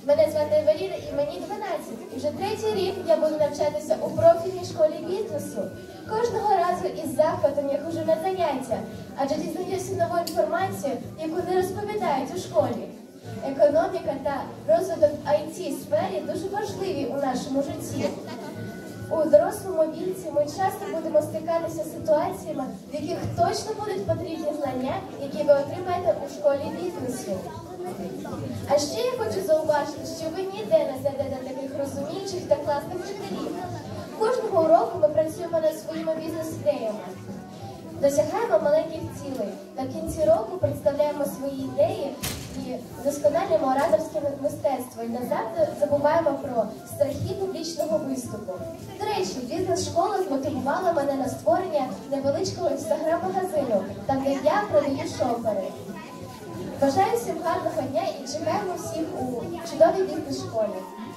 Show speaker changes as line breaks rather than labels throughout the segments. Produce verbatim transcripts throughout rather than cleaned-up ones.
Мене звати Евеліна і мені дванадцять. І вже третій рік я буду навчатися у профільній школі бізнесу. Кожного разу із захватом я ходжу на заняття, адже дізнаюся нову інформацію, яку не розповідають у школі. Економіка та розвиток ай ті-сфері дуже важливі у нашому житті. У дорослому віці ми часто будемо стикатися з ситуаціями, в яких точно будуть потрібні знання, які ви отримаєте у школі бізнесу. А ще я хочу зауважити, що ви ніде не знайдете таких розуміючих та класних вчителів. Кожного уроку ми працюємо над своїми бізнес-ідеями. Досягаємо маленьких цілей. На кінці року представляємо свої ідеї і вдосконалюємо ораторське мистецтво. І назавжди забуваємо про страхи публічного виступу. До речі, бізнес-школа змотивувала мене на створення невеличкого інстаграм-магазину, там де я продаю шопери. Бажаю всім гарного дня і чекаємо всіх у чудовій бізнес-школі.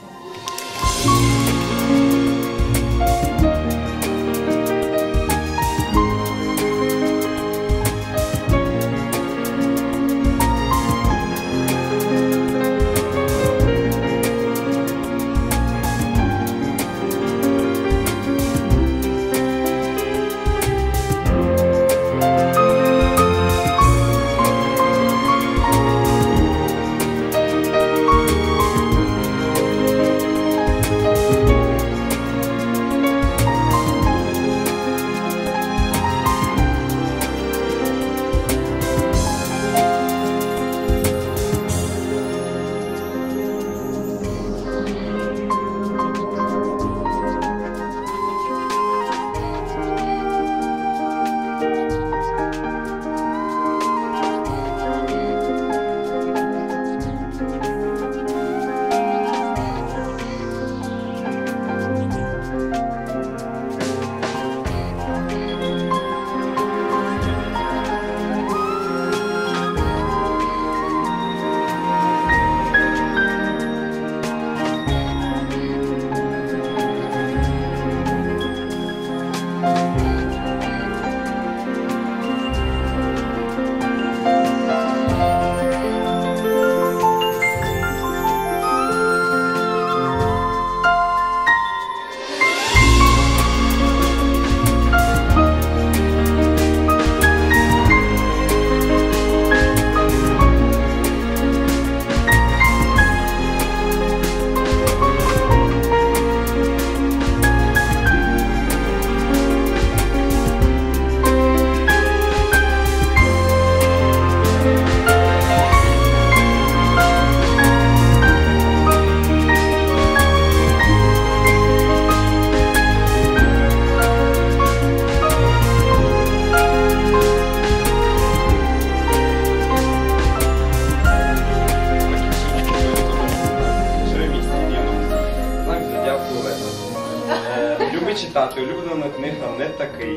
Читати, улюблена книга не такий.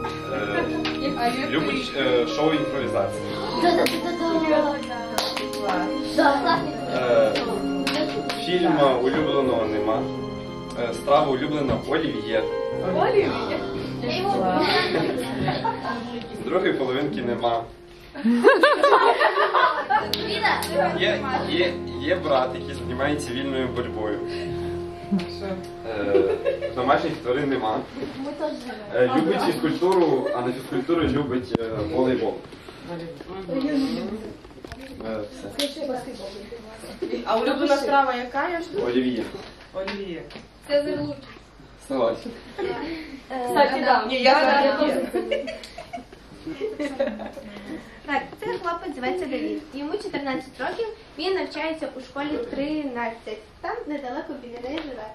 Е, любить е, шоу імпровізації. Е, фільму улюбленого нема. Е, страва улюблена олів'є.
Олів'є?
Другої половинки нема. Є, є, є брат, який займається вільною боротьбою. Е, домашніх тварин нема. Е, любить фізкультуру, а на фізкультуру любить е, волейбол. Е, все.
А улюблена страва яка?
Олів'є.
Олів'є.
Це залучить.
Согласен.
Кстати, да.
Ні, я знаю.
Так, це хлопець зветься Давід. Йому чотирнадцять років, він навчається у школі тринадцять. Там недалеко біля неї живе.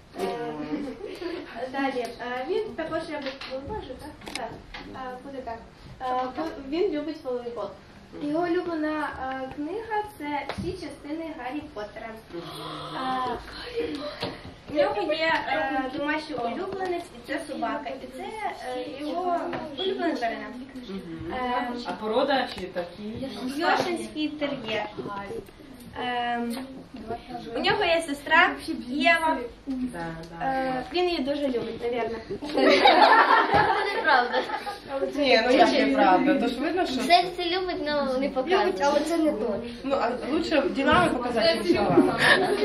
Далі, він також любить волейбол, так? Так, буде так. Він любить волейбол. Його улюблена книга – це всі частини Гаррі Поттера. У нього є домашній улюбленець, і це собака. І це його улюблена тварина.
А порода чи такі?
Йоркширський тер'єр. Ем, у нього є сестра Єва.
Да, да.
Е, він її дуже любить, навірно.
Це неправда.
Ні, ну як неправда, то ж видно, що...
Серце любить, але не показує. Але це не то.
Ну, а лучше ділами показати, ніж словами.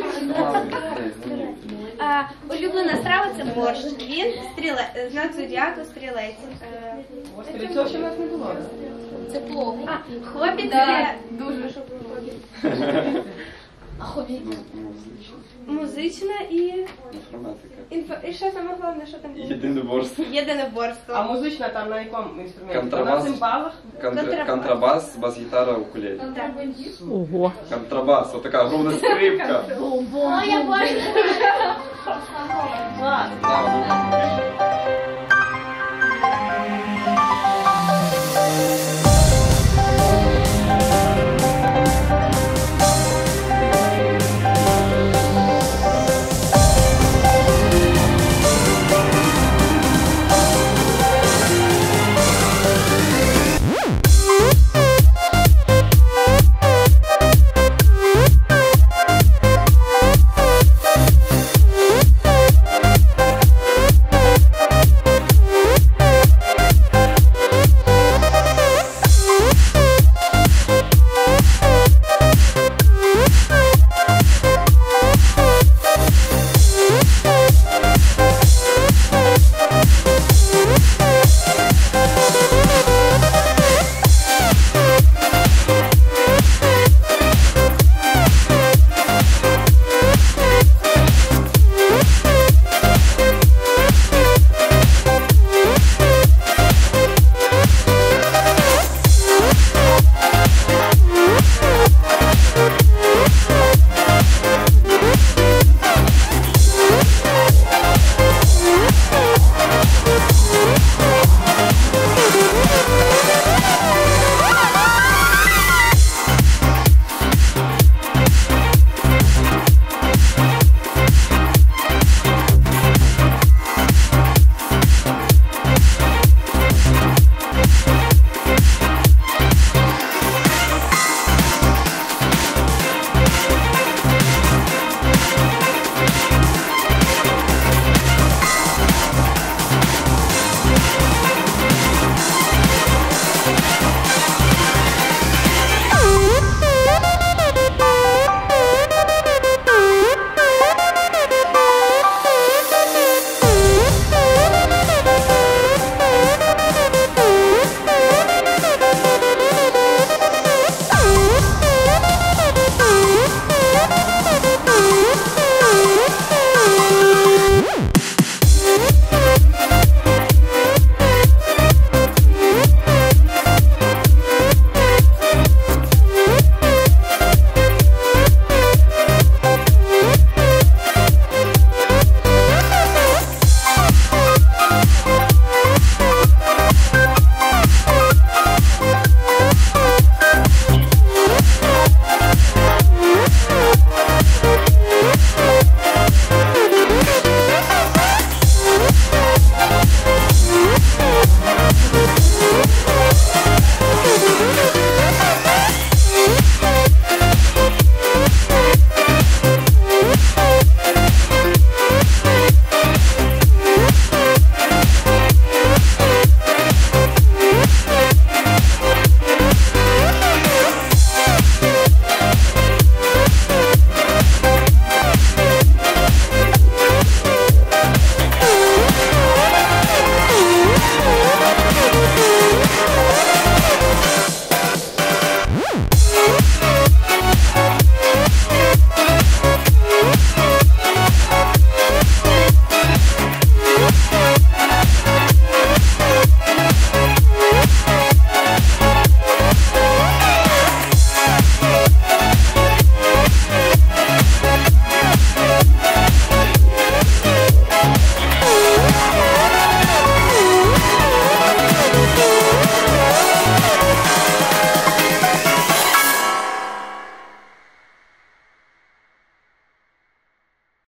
Е, улюблена страва це борщ. Він стріле, знак зодіаку стрілець. Е,
Господи, цього ще в нас не було.
Це плохо.
а, хобі це дуже що про хобі.
А хобі?
Ну, музична.
Музична і,
Інформатика.
інфо, і ще саме головне, що там було?
Єдиноборство.
Єдиноборство.
А музична там на якому інструменті?
Контрабас.
На цимбалах?
Контра- Контрабас, бас-гітара, укулеле.
Так.
Ого.
Контрабас, вот такая огромная скрипка.
О, я бачу.
Клас.
Да, вот.